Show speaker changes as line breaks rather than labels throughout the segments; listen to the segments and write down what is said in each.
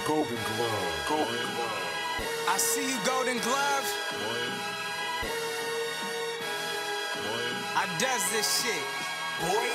Golden Glove. Golden Glove.
I see you, Golden Glove. I does this shit. Boy.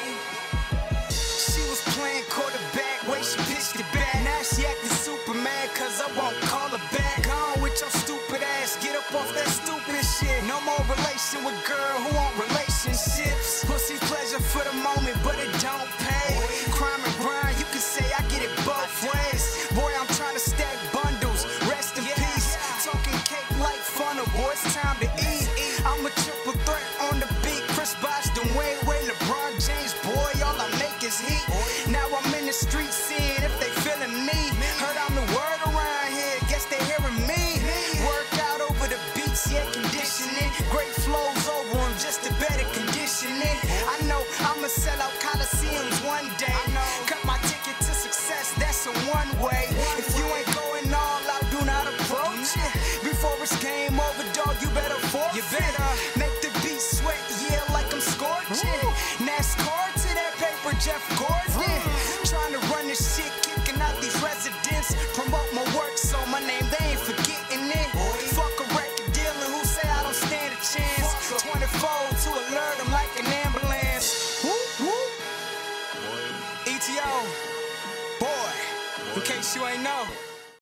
She was playing quarterback, way she pitched it back. Now she acting super mad, cause I won't call her back. Gone with your stupid ass, get up off that stupid shit. No more relation with girl who want relationships. Pussy pleasure for the moment, but it don't pay. Crime and grind, you can say I get it both ways. Boy, I'm trying to stack bundles, rest in peace. Talking cake like funnel, boy, it's time to eat. I'm a triple threat on the beat. Chris Bosh, Dwayne Wade, LeBron James, boy, all I make is heat. Now I'm in the street seeing if they feeling me. Heard I'm the word around here, guess they hearing me. Work out over the beats, yeah, conditioning. Great flows over them, just a better conditioning. I know I'ma sell out Coliseums one day. Cut my ticket to success, that's a one way. If you ain't going all out, do not approach it. Before it's game over, dog, you better forfeit. You better make the beat sweat, yeah, like I'm scorching. NASCAR to that paper, Jeff Gordon. Trying to run this shit, kicking out these residents. Promote my work, so my name, they ain't forgetting it. Fuck a record dealer who say I don't stand a chance. 24 to alert them like an ambulance. ETO, boy, in case you ain't know.